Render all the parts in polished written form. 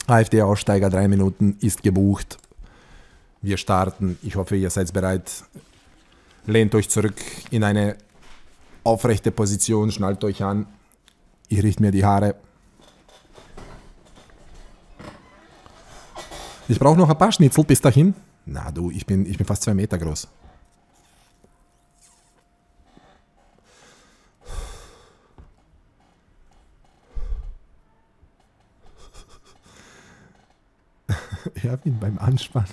AfD-Aussteiger, 3 Minuten ist gebucht. Wir starten. Ich hoffe, ihr seid bereit. Lehnt euch zurück in eine aufrechte Position, schnallt euch an. Ich richte mir die Haare. Ich brauche noch ein paar Schnitzel bis dahin. Na du, ich bin fast 2 Meter groß. Ja, bin beim Anspannen.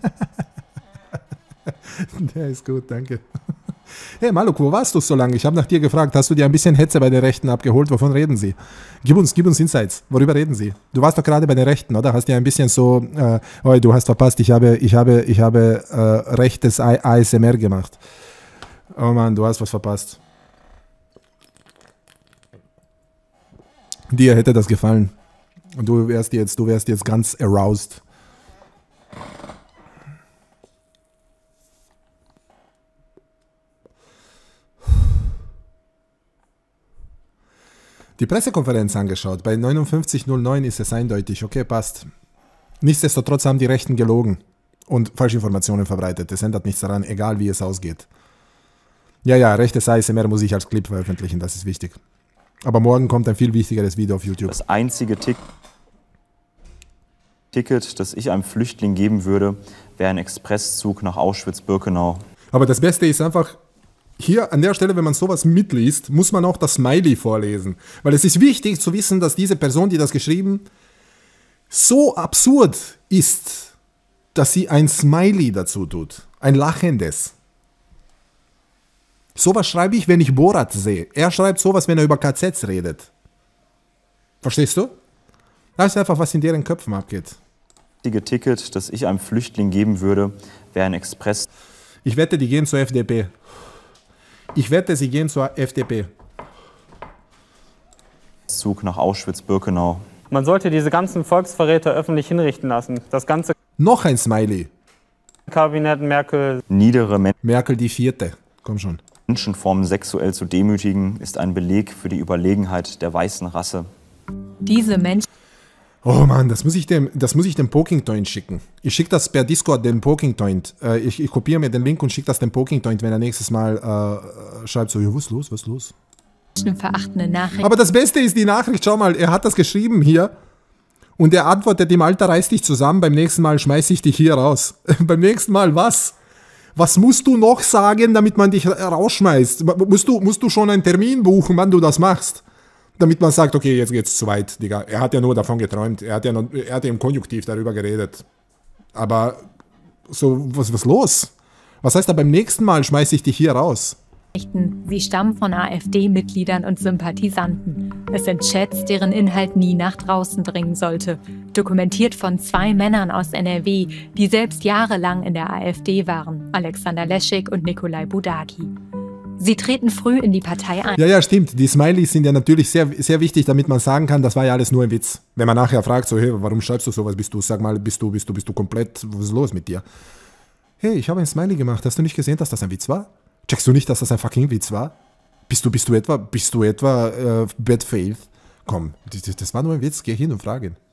Der ist gut, danke. Hey Maluk, wo warst du so lange? Ich habe nach dir gefragt. Hast du dir ein bisschen Hetze bei den Rechten abgeholt? Wovon reden sie? Gib uns Insights. Worüber reden sie? Du warst doch gerade bei den Rechten, oder? Hast dir ein bisschen so, oh, du hast verpasst, ich habe rechtes ASMR gemacht. Oh Mann, du hast was verpasst. Dir hätte das gefallen. Und du wärst jetzt ganz aroused. Die Pressekonferenz angeschaut. Bei 5909 ist es eindeutig. Okay, passt. Nichtsdestotrotz haben die Rechten gelogen und Falschinformationen verbreitet. Das ändert nichts daran, egal wie es ausgeht. Ja, rechtes ASMR muss ich als Clip veröffentlichen, das ist wichtig. Aber morgen kommt ein viel wichtigeres Video auf YouTube. Das einzige Ticket, das ich einem Flüchtling geben würde, wäre ein Expresszug nach Auschwitz-Birkenau. Aber das Beste ist einfach, hier an der Stelle, wenn man sowas mitliest, muss man auch das Smiley vorlesen. Weil es ist wichtig zu wissen, dass diese Person, die das geschrieben, so absurd ist, dass sie ein Smiley dazu tut. Ein lachendes. Sowas schreibe ich, wenn ich Borat sehe. Er schreibt sowas, wenn er über KZs redet. Verstehst du? Das ist einfach, was in deren Köpfen abgeht. Das einzige Ticket, das ich einem Flüchtling geben würde, wäre ein Express. Ich wette, die gehen zur FDP. Ich wette, sie gehen zur FDP. Zug nach Auschwitz-Birkenau. Man sollte diese ganzen Volksverräter öffentlich hinrichten lassen. Das ganze Noch ein Smiley. Kabinett Merkel. Niedere Merkel die 4. Komm schon. Menschenformen sexuell zu demütigen, ist ein Beleg für die Überlegenheit der weißen Rasse. Diese Menschen. Oh Mann, das muss ich dem Pokingtoint schicken. Ich schicke das per Discord dem Pokingtoint. Ich kopiere mir den Link und schicke das dem Pokingtoint, wenn er nächstes Mal schreibt so, ja, was ist los? Verachtende Nachricht. Aber das Beste ist die Nachricht, schau mal, er hat das geschrieben hier und er antwortet ihm, Alter, reiß dich zusammen, beim nächsten Mal schmeiß ich dich hier raus. Beim nächsten Mal was? Was musst du noch sagen, damit man dich rausschmeißt? Musst du schon einen Termin buchen, wann du das machst? Damit man sagt, okay, jetzt geht's zu weit, Digga. Er hat ja nur davon geträumt. Er hat ja im Konjunktiv darüber geredet. Aber so, was los? Was heißt da beim nächsten Mal schmeiße ich dich hier raus? Sie stammen von AfD-Mitgliedern und Sympathisanten. Es sind Chats, deren Inhalt nie nach draußen dringen sollte. Dokumentiert von 2 Männern aus NRW, die selbst jahrelang in der AfD waren. Alexander Leschik und Nikolai Budagi. Sie treten früh in die Partei ein. Ja, stimmt. Die Smileys sind ja natürlich sehr, sehr wichtig, damit man sagen kann, das war ja alles nur ein Witz. Wenn man nachher fragt, so, hey, warum schreibst du sowas? Sag mal, bist du komplett, was ist los mit dir? Hey, ich habe ein Smiley gemacht. Hast du nicht gesehen, dass das ein Witz war? Checkst du nicht, dass das ein fucking Witz war? Bist du etwa Bad Faith? Komm, das war nur ein Witz. Geh hin und frage ihn.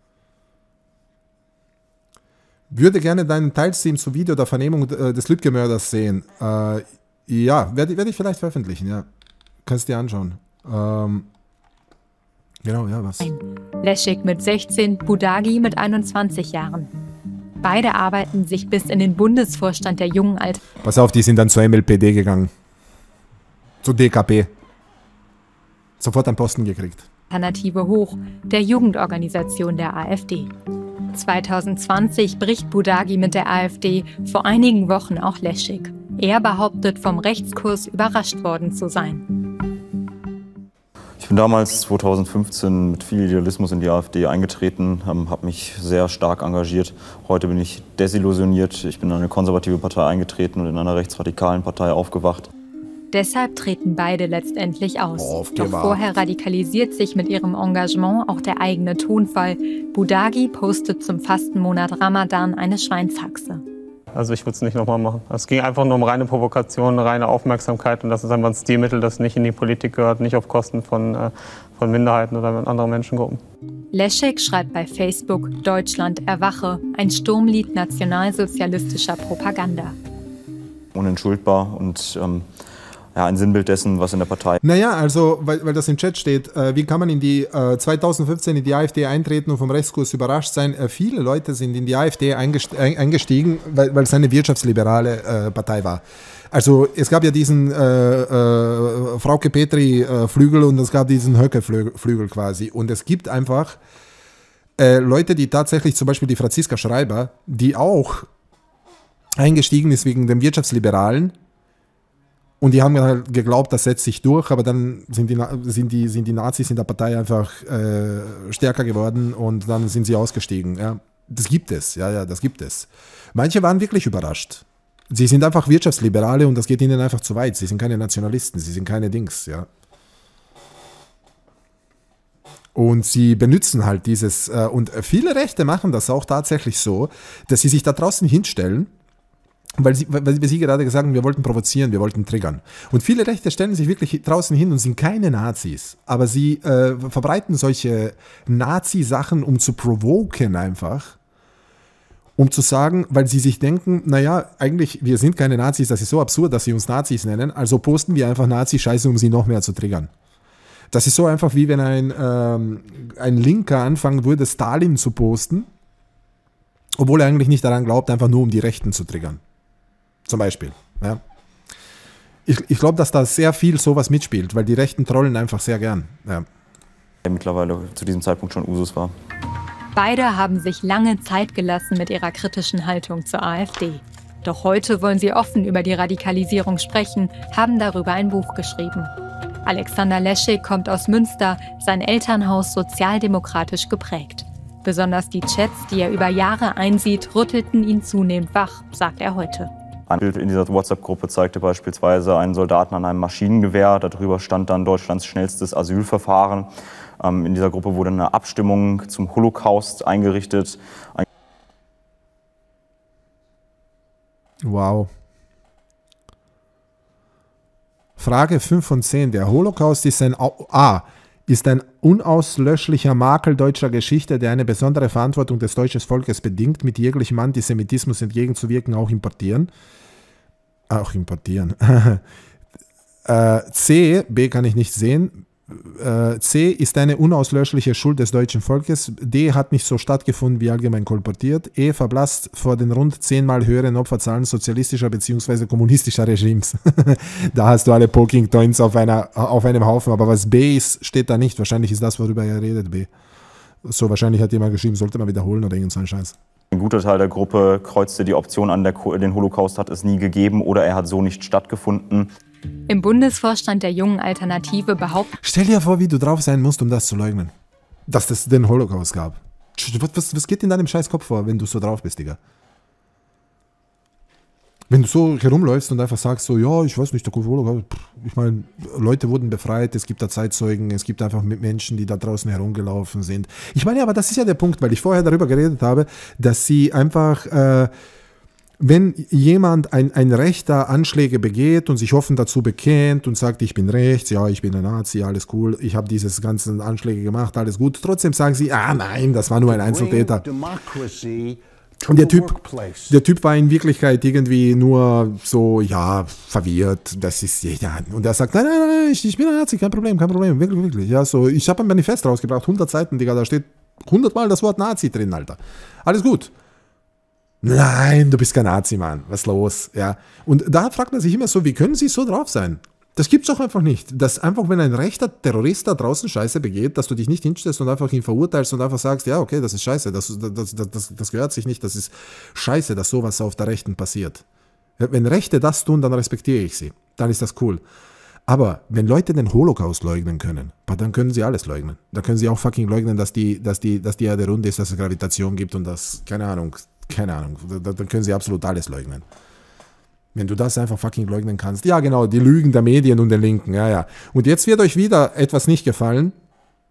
Würde gerne deinen Teilstream zu Video der Vernehmung des Lübcke-Mörders sehen. Ja, werde ich vielleicht veröffentlichen, ja. Kannst dir anschauen. Genau, ja, was? Leschik mit 16, Budagi mit 21 Jahren. Beide arbeiten sich bis in den Bundesvorstand der jungen Alten. Pass auf, die sind dann zur MLPD gegangen. Zur DKP. Sofort einen Posten gekriegt. Alternative Hoch, der Jugendorganisation der AfD. 2020 bricht Budagi mit der AfD, vor einigen Wochen auch Leschik. Er behauptet, vom Rechtskurs überrascht worden zu sein. Ich bin damals 2015 mit viel Idealismus in die AfD eingetreten, habe mich sehr stark engagiert. Heute bin ich desillusioniert. Ich bin in eine konservative Partei eingetreten und in einer rechtsradikalen Partei aufgewacht. Deshalb treten beide letztendlich aus. Doch vorher radikalisiert sich mit ihrem Engagement auch der eigene Tonfall. Budagi postet zum Fastenmonat Ramadan eine Schweinshaxe. Also ich würde es nicht nochmal machen. Es ging einfach nur um reine Provokation, reine Aufmerksamkeit und das ist einfach ein Stilmittel, das nicht in die Politik gehört, nicht auf Kosten von Minderheiten oder anderen Menschengruppen. Leszek schreibt bei Facebook Deutschland erwache, ein Sturmlied nationalsozialistischer Propaganda. Unentschuldbar und ein Sinnbild dessen, was in der Partei. Naja, also, weil das im Chat steht, wie kann man in die 2015 in die AfD eintreten und vom Rechtskurs überrascht sein? Viele Leute sind in die AfD eingestiegen, weil es eine wirtschaftsliberale Partei war. Also es gab ja diesen Frauke Petri Flügel und es gab diesen Höcke Flügel quasi. Und es gibt einfach Leute, die tatsächlich, zum Beispiel die Franziska Schreiber, die auch eingestiegen ist wegen dem Wirtschaftsliberalen. Und die haben halt geglaubt, das setzt sich durch, aber dann sind die Nazis in der Partei einfach stärker geworden und dann sind sie ausgestiegen. Ja. Das gibt es, das gibt es. Manche waren wirklich überrascht. Sie sind einfach Wirtschaftsliberale und das geht ihnen einfach zu weit. Sie sind keine Nationalisten, sie sind keine Dings, ja. Und sie benutzen halt dieses, und viele Rechte machen das auch tatsächlich so, dass sie sich da draußen hinstellen, weil sie gerade gesagt haben, wir wollten provozieren, wir wollten triggern. Und viele Rechte stellen sich wirklich draußen hin und sind keine Nazis. Aber sie verbreiten solche Nazi-Sachen, um zu provoken einfach. Um zu sagen, weil sie sich denken, naja, eigentlich, wir sind keine Nazis, das ist so absurd, dass sie uns Nazis nennen, also posten wir einfach Nazi-Scheiße, um sie noch mehr zu triggern. Das ist so einfach, wie wenn ein Linker anfangen würde, Stalin zu posten, obwohl er eigentlich nicht daran glaubt, einfach nur um die Rechten zu triggern. Zum Beispiel. Ja. Ich glaube, dass da sehr viel sowas mitspielt, weil die Rechten trollen einfach sehr gern. Ja. Der mittlerweile zu diesem Zeitpunkt schon Usus war. Beide haben sich lange Zeit gelassen mit ihrer kritischen Haltung zur AfD. Doch heute wollen sie offen über die Radikalisierung sprechen, haben darüber ein Buch geschrieben. Alexander Leszek kommt aus Münster, sein Elternhaus sozialdemokratisch geprägt. Besonders die Chats, die er über Jahre einsieht, rüttelten ihn zunehmend wach, sagt er heute. Ein Bild in dieser WhatsApp-Gruppe zeigte beispielsweise einen Soldaten an einem Maschinengewehr. Darüber stand dann Deutschlands schnellstes Asylverfahren. In dieser Gruppe wurde eine Abstimmung zum Holocaust eingerichtet. Wow. Frage 5 von 10. Der Holocaust ist ein unauslöschlicher Makel deutscher Geschichte, der eine besondere Verantwortung des deutschen Volkes bedingt, mit jeglichem Antisemitismus entgegenzuwirken, auch importieren. C, B kann ich nicht sehen. C ist eine unauslöschliche Schuld des deutschen Volkes. D hat nicht so stattgefunden wie allgemein kolportiert. E verblasst vor den rund 10-mal höheren Opferzahlen sozialistischer bzw. kommunistischer Regimes. Da hast du alle Poking Points auf einem Haufen. Aber was B ist, steht da nicht. Wahrscheinlich ist das, worüber er redet, B. So, wahrscheinlich hat jemand geschrieben, sollte man wiederholen oder irgend so ein Scheiß. Ein guter Teil der Gruppe kreuzte die Option an, den Holocaust hat es nie gegeben oder er hat so nicht stattgefunden. Im Bundesvorstand der Jungen Alternative behauptet... Stell dir vor, wie du drauf sein musst, um das zu leugnen. Dass es den Holocaust gab. Was geht in deinem Scheißkopf vor, wenn du so drauf bist, Digga? Wenn du so herumläufst und einfach sagst so, ja, ich weiß nicht, der Holocaust, ich meine, Leute wurden befreit, es gibt da Zeitzeugen, es gibt einfach Menschen, die da draußen herumgelaufen sind. Ich meine, aber das ist ja der Punkt, weil ich vorher darüber geredet habe, dass sie einfach... wenn jemand ein Rechter Anschläge begeht und sich offen dazu bekennt und sagt, ich bin rechts, ja, ich bin ein Nazi, alles cool, ich habe diese ganzen Anschläge gemacht, alles gut, trotzdem sagen sie, nein, das war nur ein Einzeltäter. Und der Typ war in Wirklichkeit irgendwie nur so, ja, verwirrt, das ist, ja, und er sagt, nein, ich bin ein Nazi, kein Problem, wirklich, ja, so, ich habe ein Manifest rausgebracht, 100 Seiten, Digga, da steht 100-mal das Wort Nazi drin, Alter, alles gut. Nein, du bist kein Nazi, Mann. Was ist los? Ja. Und da fragt man sich immer so, wie können sie so drauf sein? Das gibt's doch einfach nicht. Dass einfach, wenn ein rechter Terrorist da draußen Scheiße begeht, dass du dich nicht hinstellst und einfach ihn verurteilst und einfach sagst, ja, okay, das ist Scheiße, das gehört sich nicht, das ist Scheiße, dass sowas auf der Rechten passiert. Wenn Rechte das tun, dann respektiere ich sie. Dann ist das cool. Aber wenn Leute den Holocaust leugnen können, dann können sie alles leugnen. Dann können sie auch fucking leugnen, dass die Erde rund ist, dass es Gravitation gibt und dass, keine Ahnung, dann können sie absolut alles leugnen. Wenn du das einfach fucking leugnen kannst. Ja, genau, die Lügen der Medien und der Linken, ja. Und jetzt wird euch wieder etwas nicht gefallen.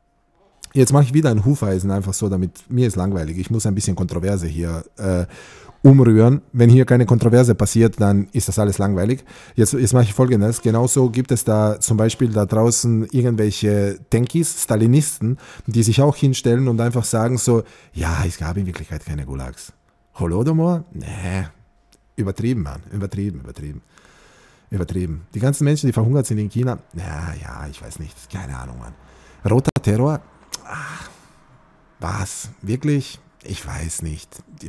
Jetzt mache ich wieder ein Hufeisen, einfach so, damit mir ist langweilig. Ich muss ein bisschen Kontroverse hier. umrühren. Wenn hier keine Kontroverse passiert, dann ist das alles langweilig. Jetzt mache ich Folgendes. Genauso gibt es da zum Beispiel da draußen irgendwelche Tenkis, Stalinisten, die sich auch hinstellen und einfach sagen so, ja, es gab in Wirklichkeit keine Gulags. Holodomor? Nee. Übertrieben, Mann. Übertrieben. Die ganzen Menschen, die verhungert sind in China, ja, ich weiß nicht. Keine Ahnung, Mann. Roter Terror? Ach, was? Wirklich? Ich weiß nicht.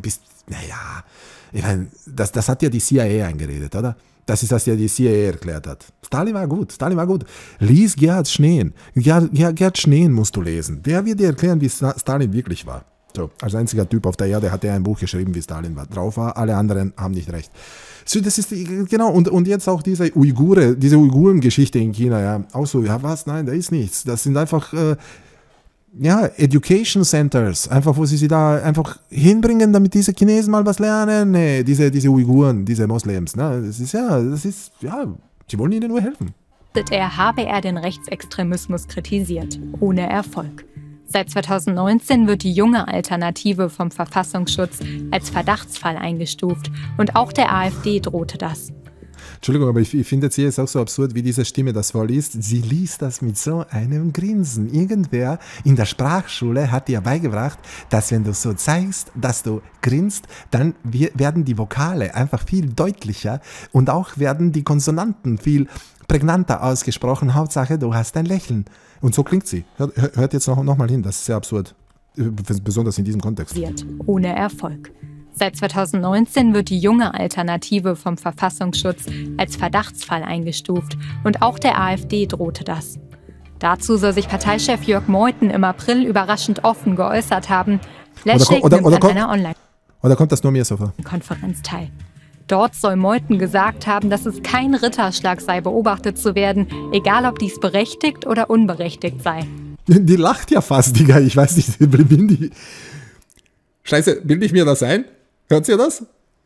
Ich meine, das hat ja die CIA eingeredet, oder? Das ist, was ja die CIA erklärt hat. Stalin war gut. Lies Gerhard Schneen. Gerhard Schneen musst du lesen. Der wird dir erklären, wie Stalin wirklich war. So, als einziger Typ auf der Erde hat er ein Buch geschrieben, wie Stalin drauf war. Alle anderen haben nicht recht. So, das ist, genau, und jetzt auch diese Uiguren-Geschichte in China, ja. Auch so, ja was, nein, da ist nichts. Das sind einfach... Education Centers, einfach wo sie da einfach hinbringen, damit diese Chinesen mal was lernen. Nee, diese Uiguren, diese Moslems, ne? Das ist, sie wollen ihnen nur helfen. Habe er den Rechtsextremismus kritisiert, ohne Erfolg. Seit 2019 wird die junge Alternative vom Verfassungsschutz als Verdachtsfall eingestuft und auch der AfD drohte das. Entschuldigung, aber ich finde jetzt hier ist auch so absurd, wie diese Stimme das vorliest. Sie liest das mit so einem Grinsen. Irgendwer in der Sprachschule hat dir beigebracht, dass wenn du so zeigst, dass du grinst, dann werden die Vokale einfach viel deutlicher und auch werden die Konsonanten viel prägnanter ausgesprochen. Hauptsache, du hast ein Lächeln. Und so klingt sie. Hört jetzt noch mal hin, das ist sehr absurd. Besonders in diesem Kontext. Ohne Erfolg. Seit 2019 wird die junge Alternative vom Verfassungsschutz als Verdachtsfall eingestuft und auch der AfD drohte das. Dazu soll sich Parteichef Jörg Meuthen im April überraschend offen geäußert haben. Leszek nimmt an einer Online- Oder kommt das nur mir so vor? Konferenz teil. Dort soll Meuthen gesagt haben, dass es kein Ritterschlag sei, beobachtet zu werden, egal ob dies berechtigt oder unberechtigt sei. Die lacht ja fast, Digga. Ich weiß nicht, bin die... Scheiße, bilde ich mir das ein? Hört ihr das?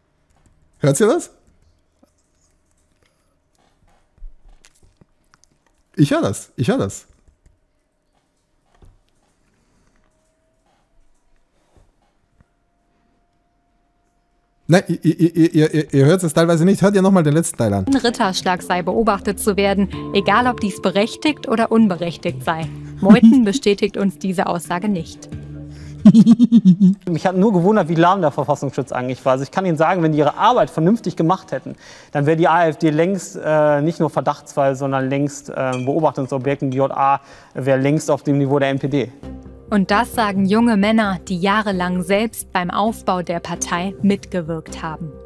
Ich höre das. Nein, ihr hört es teilweise nicht. Hört ihr nochmal den letzten Teil an. Ein Ritterschlag sei, beobachtet zu werden, egal ob dies berechtigt oder unberechtigt sei. Meuthen bestätigt uns diese Aussage nicht. Mich hat nur gewundert, wie lahm der Verfassungsschutz eigentlich war. Also ich kann Ihnen sagen, wenn die ihre Arbeit vernünftig gemacht hätten, dann wäre die AfD längst nicht nur Verdachtsfall, sondern längst Beobachtungsobjekt. Und die JA wäre längst auf dem Niveau der NPD. Und das sagen junge Männer, die jahrelang selbst beim Aufbau der Partei mitgewirkt haben.